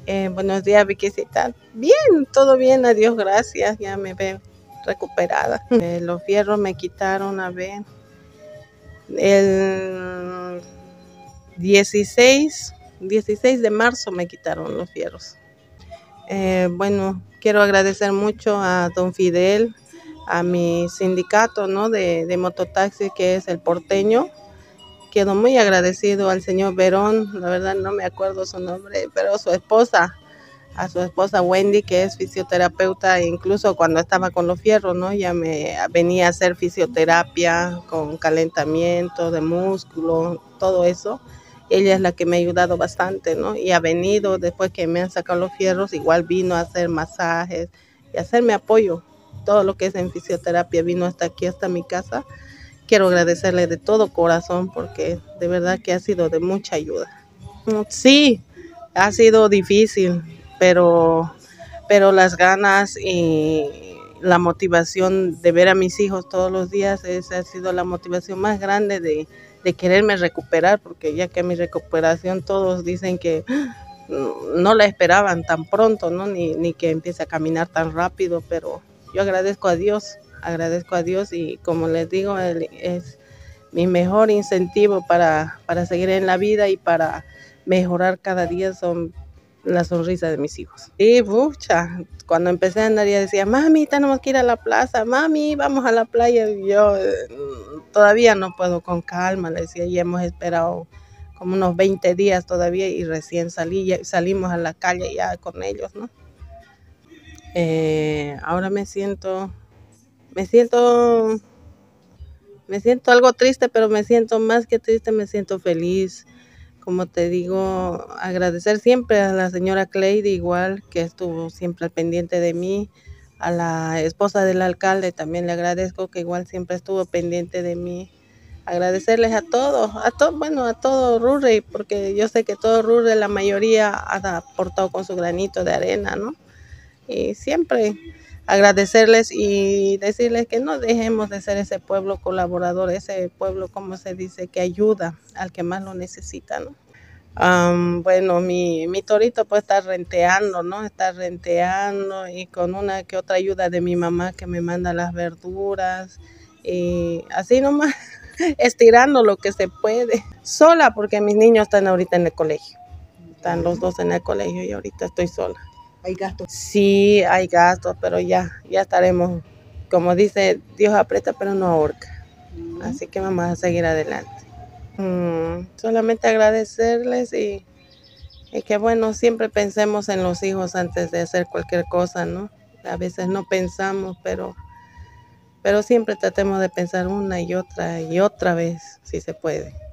Buenos días, Viquisita. Bien, todo bien, a Dios gracias, ya me veo recuperada. Los fierros me quitaron, a ver, el 16 de marzo me quitaron los fierros. Bueno, quiero agradecer mucho a don Fidel, a mi sindicato, ¿no? de mototaxi, que es el Porteño. Quedo muy agradecido al señor Verón, la verdad no me acuerdo su nombre, pero su esposa, a su esposa Wendy, que es fisioterapeuta, e incluso cuando estaba con los fierros, ¿no? Ya me venía a hacer fisioterapia con calentamiento de músculo, todo eso. Ella es la que me ha ayudado bastante, ¿no? Y ha venido, después que me han sacado los fierros, igual vino a hacer masajes y a hacerme apoyo. Todo lo que es en fisioterapia vino hasta aquí, hasta mi casa. Quiero agradecerle de todo corazón porque de verdad que ha sido de mucha ayuda. Sí, ha sido difícil, pero las ganas y la motivación de ver a mis hijos todos los días, esa ha sido la motivación más grande de quererme recuperar, porque ya que mi recuperación todos dicen que no la esperaban tan pronto, ¿no? Ni que empiece a caminar tan rápido, pero yo agradezco a Dios y como les digo, Él es mi mejor incentivo para seguir en la vida y para mejorar cada día son la sonrisa de mis hijos. Y pucha, cuando empecé a andar ya decía, mami, tenemos que ir a la plaza, mami, vamos a la playa. Y yo todavía no puedo con calma, le decía, y hemos esperado como unos 20 días todavía y recién salimos a la calle ya con ellos, ¿no? Ahora me siento algo triste, pero me siento más que triste, me siento feliz. Como te digo, agradecer siempre a la señora Cleidy, igual que estuvo siempre al pendiente de mí, a la esposa del alcalde también le agradezco, que igual siempre estuvo pendiente de mí. Agradecerles bueno, a todo Rurre, porque yo sé que todo Rurre, la mayoría ha aportado con su granito de arena, ¿no? Y siempre agradecerles y decirles que no dejemos de ser ese pueblo colaborador, ese pueblo, como se dice, que ayuda al que más lo necesita, ¿no? Bueno, mi torito pues está renteando, ¿no? Está renteando y con una que otra ayuda de mi mamá que me manda las verduras y así nomás estirando lo que se puede. Sola porque mis niños están ahorita en el colegio. Están los dos en el colegio y ahorita estoy sola. ¿Hay gastos? Sí, hay gastos, pero ya estaremos, como dice, Dios aprieta pero no ahorca. Así que vamos a seguir adelante. Solamente agradecerles y que bueno, siempre pensemos en los hijos antes de hacer cualquier cosa, ¿no? A veces no pensamos, pero siempre tratemos de pensar una y otra vez, si se puede.